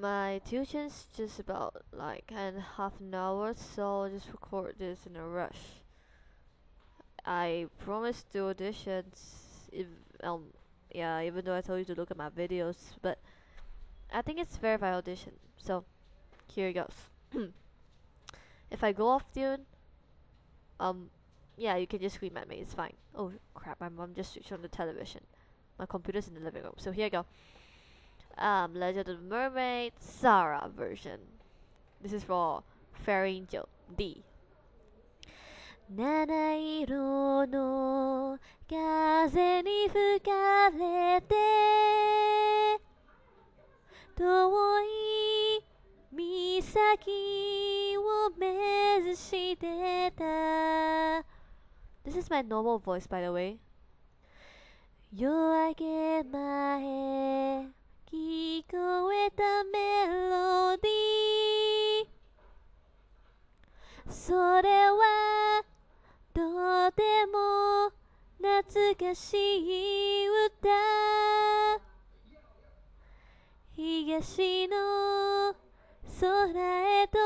My tuition's just about like in half an hour, so I'll just record this in a rush. I promised to auditions, if um, yeah, even though I told you to look at my videos, but I think it's fair if I audition. So here it goes. If I go off tune, um, yeah, you can just scream at me. It's fine. Oh crap! My mom just switched on the television. My computer's in the living room. So here I go. Legend of the Mermaid Sarah version. This is for Fairy Angel D. 七色の風に吹かれて遠い岬を目指してた This is my normal voice, by the way. 夜明け前聞こえたメロディーそれはとても懐かしい歌東の空へと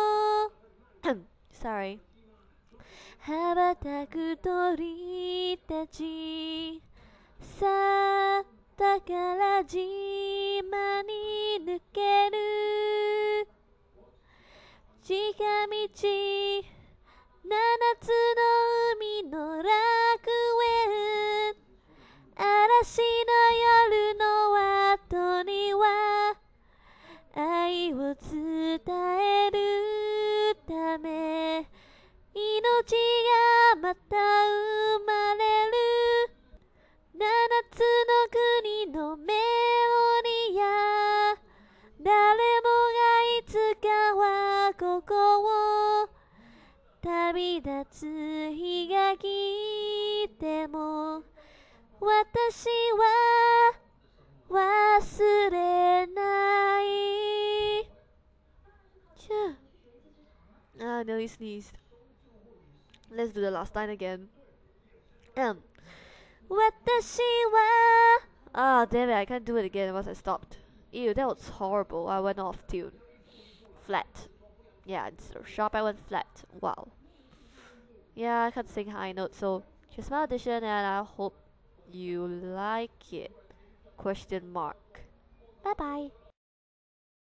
Sorry 羽ばたく鳥たちさあ宝島に抜ける近道七つの海の楽園嵐の夜の後には愛を伝えるため命がまた生まれる七つの国のメロディア誰もがいつかはここを旅立つ日が来ても私は忘れない Ah, nearly sneezed. Let's do the last line again. 私は Ah, damn it, I can't do it again once I stopped. Ew, that was horrible. I went off tune. Flat. Yeah, instead of sharp, I went flat. Wow. Yeah, I can't sing high notes, so here's my audition, and I hope you like it. Question mark. Bye bye.